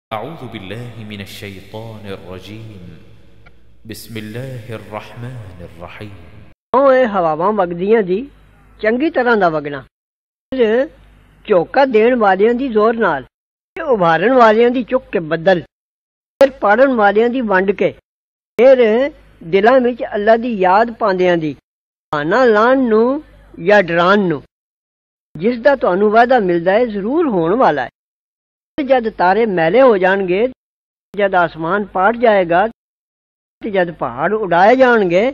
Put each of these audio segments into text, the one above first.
أعوذ بالله من الشيطان الرجيم بسم الله الرحمن الرحيم ਇਹ ਹਵਾਵਾਂ ਵਗਦੀਆਂ ਦੀ ਚੰਗੀ ਤਰ੍ਹਾਂ ਦਾ ਵਗਣਾ, ਝੋਕਾ ਦੇਣ ਵਾਲਿਆਂ ਦੀ ਜ਼ੋਰ ਨਾਲ, ਤੇ ਉਭਾਰਨ ਵਾਲਿਆਂ ਦੀ ਚੁੱਕ ਕੇ ਬੱਦਲ, ਫਿਰ ਪਾੜਨ ਵਾਲਿਆਂ ਦੀ ਵੰਡ ਕੇ, ਫਿਰ ਦਿਲਾਂ ਵਿੱਚ ਅੱਲਾ ਦੀ ਯਾਦ ਪਾਉਂਦਿਆਂ ਦੀ, ਬਹਾਨਾ ਲਾਉਣ ਨੂੰ ਜਾਂ ਡਰਾਉਣ ਨੂੰ, ਜਿਸ ਦਾ ਤੁਹਾਨੂੰ ਵਾਅਦਾ ਮਿਲਦਾ ਹੈ ਜ਼ਰੂਰ ਹੋਣ ਵਾਲਾ ਹੈ। ਜਦ ਤਾਰੇ ਮੈਲੇ ਹੋ ਜਾਣਗੇ, ਜਦ ਆਸਮਾਨ ਪਾੜ ਜਾਏਗਾ, ਤੇ ਜਦ ਪਹਾੜ ਉਡਾਏ ਜਾਣਗੇ,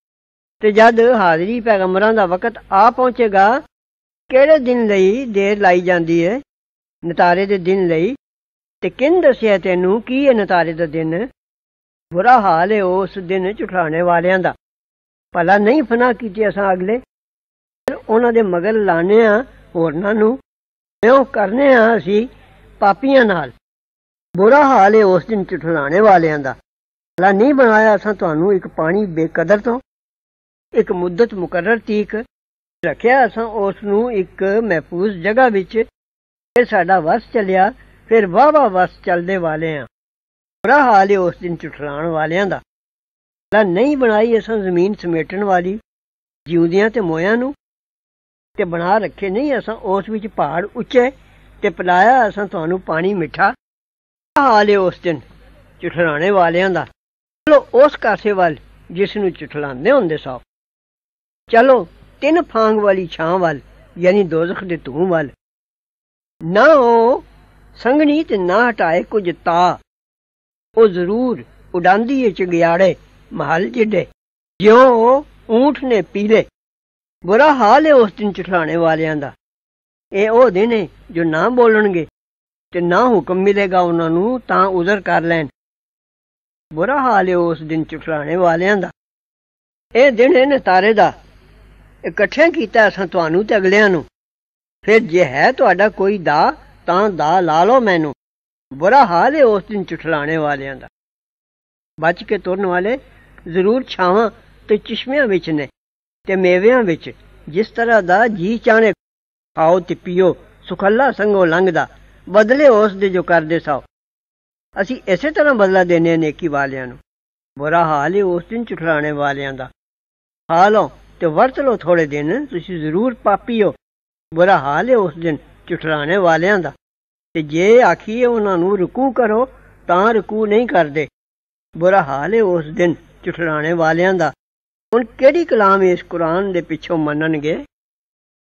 ਤੇ ਜਦ ਹਾਜ਼ਰੀ ਪੈਗੰਬਰਾਂ ਦਾ ਵਕਤ ਆ ਪਹੁੰਚੇਗਾ, ਕਿਹੜੇ ਦਿਨ ਲਈ ਦੇਰ ਲਾਈ ਜਾਂਦੀ ਹੈ? ਨਤਾਰੇ ਦੇ ਦਿਨ ਲਈ। ਤੇ ਕਿਨ ਦੱਸਿਆ ਤੈਨੂੰ ਕੀ ਹੈ ਨਤਾਰੇ ਦਾ ਦਿਨ? ਬੁਰਾ ਹਾਲ ਹੈ ਉਸ ਦਿਨ ਝੁਠਲਾਣੇ ਵਾਲਿਆਂ ਦਾ। ਭਲਾ ਨਹੀਂ ਫਨਾ ਕੀਤੇ ਅਸਾਂ ਅਗਲੇ, ਉਹਨਾਂ ਦੇ ਮਗਰ ਲਾਣੇ ਆ ਹੋਰਨਾਂ ਨੂੰ, ਇਉਂ ਕਰਨੇ ਆ ਅਸੀਂ ਪਾਪੀਆਂ ਨਾਲ। ਬੁਰਾ ਹਾਲ ਹੈ ਉਸ ਦਿਨ ਝੁਠਲਾਣੇ ਵਾਲਿਆਂ ਦਾ। ਭਲਾ ਨਹੀਂ ਬਣਾਇਆ ਅਸਾਂ ਤੁਹਾਨੂੰ ਇੱਕ ਪਾਣੀ ਬੇਕਦਰ ਤੋਂ, ਇੱਕ ਮੁੱਦਤ ਮੁਕਰਰ ਤੀਕ ਰੱਖਿਆ ਅਸਾਂ ਉਸ ਨੂੰ ਇੱਕ ਮਹਿਫੂਜ਼ ਜਗ੍ਹਾ ਵਿੱਚ, ਫਿਰ ਸਾਡਾ ਵਸ ਚੱਲਿਆ, ਫਿਰ ਵਾਹ ਵਸ ਚੱਲਦੇ ਵਾਲੇ ਆ। ਬੁਰਾ ਹਾਲ ਹੈ ਉਸ ਦਿਨ ਝੁਠਲਾਣ ਵਾਲਿਆਂ ਦਾ। ਭਲਾ ਨਹੀਂ ਬਣਾਈ ਅਸਾਂ ਜ਼ਮੀਨ ਸਮੇਟਣ ਵਾਲੀ, ਜਿਉਂਦਿਆਂ ਤੇ ਮੋਇਆਂ ਨੂੰ, ਤੇ ਬਣਾ ਰੱਖੇ ਨਹੀਂ ਅਸਾਂ ਉਸ ਵਿੱਚ ਪਹਾੜ ਉੱਚੇ, ਤੇ ਪਿਲਾਇਆ ਅਸਾਂ ਤੁਹਾਨੂੰ ਪਾਣੀ ਮਿੱਠਾ। ਹਾਲ ਹੈ ਉਸ ਦਿਨ ਝੁਠਲਾਣੇ ਵਾਲਿਆਂ ਦਾ। ਚਲੋ ਉਸ ਕਾਸੇ ਵੱਲ ਜਿਸ ਨੂੰ ਝੁਠਲਾਉਂਦੇ ਹੁੰਦੇ ਸੋ, ਚਲੋ ਤਿੰਨ ਫਾਂਗ ਵਾਲੀ ਛਾਂ ਵੱਲ, ਯਾਨੀ ਦੋਜ਼ਖ ਦੇ ਧੂੰ ਵੱਲ। ਨਾ ਉਹ ਸੰਗਣੀ ਤੇ ਨਾ ਹਟਾਏ ਕੁਝ ਤਾ, ਉਹ ਜ਼ਰੂਰ ਉਡਾਂਦੀ ਏ ਚੰਗਿਆੜੇ ਮਹਲ ਜਿੱਡੇ, ਜਿਉਂ ਉਹ ਊਂਠ ਨੇ ਪੀਲੇ। ਬੁਰਾ ਹਾਲ ਹੈ ਉਸ ਦਿਨ ਝੁਠਲਾਣੇ ਵਾਲਿਆਂ ਦਾ। ਇਹ ਉਹ ਦਿਨ ਹੈ ਜੋ ਨਾ ਬੋਲਣਗੇ, ਤੇ ਨਾ ਹੁਕਮ ਮਿਲੇਗਾ ਉਹਨਾਂ ਨੂੰ ਤਾਂ ਉਜ਼ਰ ਕਰ ਲੈਣ। ਬੁਰਾ ਹਾਲ ਹੈ ਉਸ ਦਿਨ ਝੁਠਲਾਣੇ ਵਾਲਿਆਂ ਦਾ। ਇਹ ਦਿਨ ਹੈ ਨਤਾਰੇ ਦਾ, ਇਕੱਠੇ ਕੀਤਾ ਅਸਾਂ ਤੁਹਾਨੂੰ ਤੇ ਅਗਲਿਆਂ ਨੂੰ। ਫਿਰ ਜੇ ਹੈ ਤੁਹਾਡਾ ਕੋਈ ਦਾ ਤਾਂ ਦਾ ਲਾ ਲਓ ਮੈਨੂੰ। ਬੁਰਾ ਹਾਲ ਹੈ ਉਸ ਦਿਨ ਝੁਠਲਾਣੇ ਵਾਲਿਆਂ ਦਾ। ਬਚ ਕੇ ਤੁਰਨ ਵਾਲੇ ਜ਼ਰੂਰ ਛਾਵਾਂ ਤੇ ਚਸ਼ਮਿਆਂ ਵਿੱਚ ਨੇ, ਤੇ ਮੇਵਿਆਂ ਵਿੱਚ, ਜਿਸ ਤਰ੍ਹਾਂ ਦਾ ਜੀ ਚਾਹਣੇ ਖਾਓ ਤੇ ਪੀਓ, ਸੁਖੱਲਾ ਸੰਗੋ ਲੰਘਦਾ, ਬਦਲੇ ਉਸ ਦੇ ਜੋ ਕਰਦੇ ਸੋ। ਅਸੀਂ ਇਸੇ ਤਰ੍ਹਾਂ ਬਦਲਾ ਦੇਣੇ ਨੇਕੀ ਵਾਲਿਆਂ ਨੂੰ। ਬੁਰਾ ਹਾਲ ਹੈ ਉਸ ਦਿਨ ਝੁਠਲਾਣੇ ਵਾਲਿਆਂ ਦਾ। ਖਾ ਲਓ ਤੇ ਵਰਤ ਲਓ ਥੋੜੇ ਦਿਨ, ਤੁਸੀਂ ਜ਼ਰੂਰ ਪਾਪੀ ਹੋ। ਬੁਰਾ ਹਾਲ ਹੈ ਉਸ ਦਿਨ ਝੁਠਲਾਣੇ ਵਾਲਿਆਂ ਦਾ। ਤੇ ਜੇ ਆਖੀਏ ਉਹਨਾਂ ਨੂੰ ਰੁਕੂ ਕਰੋ ਤਾਂ ਰੁਕੂ ਨਹੀਂ ਕਰਦੇ। ਬੁਰਾ ਹਾਲ ਹੈ ਉਸ ਦਿਨ ਝੁਠਲਾਣੇ ਵਾਲਿਆਂ ਦਾ। ਹੁਣ ਕਿਹੜੀ ਕਲਾਮ ਇਸ ਕੁਰਾਨ ਦੇ ਪਿੱਛੋਂ ਮੰਨਣਗੇ?